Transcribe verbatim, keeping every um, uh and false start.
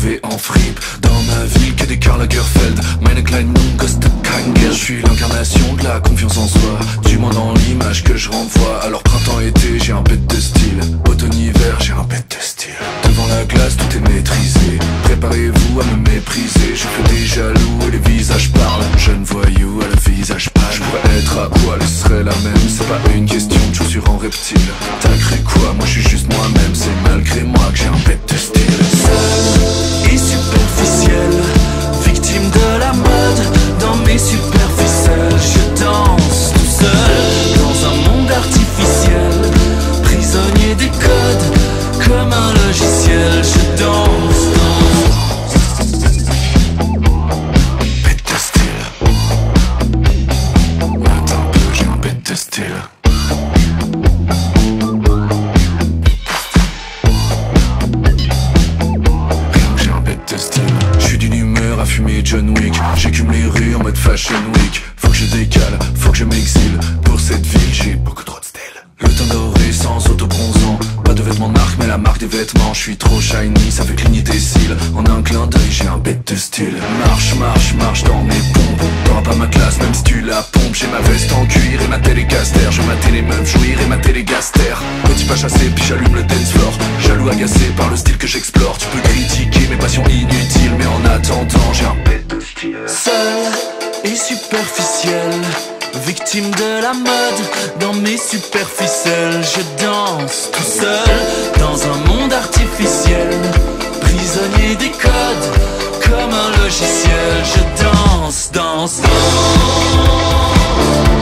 retrouvé en fripe. Dans ma ville que des Karl Lagerfeld, meine kleinen kostet kein Geld. Je suis l'incarnation de la confiance en soi, du moins dans l'image que je renvoie. Alors printemps-été j'ai un bête de style, automne-hiver j'ai un bête de style. Devant la glace tout est maîtrisé, préparez-vous à me mépriser. Je fais des jaloux et les visages parlent, jeune voyou à le visage pâle. Je pourrais être à poil et ce serait la même, c'est pas une question de chaussures en reptile. T'as cru quoi? Moi je suis juste moi-même, c'est malgré moi que j'ai un bête de style. Seul et superficiel, victime de la mode, dans mes superficiels, je danse tout seul, dans un monde artificiel, prisonnier des codes, comme un logiciel, je danse, danse. Bête de style. Attends un peu, j'ai un bête de style. À fumer John Wick, j'écume les rues en mode fashion week. Faut que je décale, faut que je m'exile. Pour cette ville j'ai beaucoup trop de style. Le teint doré sans autobronzant, pas de vêtements de marque mais la marque des vêtements. Je suis trop shiny, ça fait cligner tes cils. En un clin d'œil j'ai un bête de style. Marche, marche, marche dans mes pompes. T'auras pas ma classe même si tu la pompes. J'ai ma veste en cuir et ma télécaster. Je matais les meufs jouir et ma télégaster. Petit pas chassé puis j'allume le dance floor. Jaloux agacé par le style que j'explore. Tu peux critiquer mes passions inutiles, mais en attendant j'ai un bête de style. Seul et superficiel, victime de la mode, dans mes superficiels, je danse tout seul, dans un monde artificiel, prisonnier des codes, comme un logiciel, je danse, danse, danse.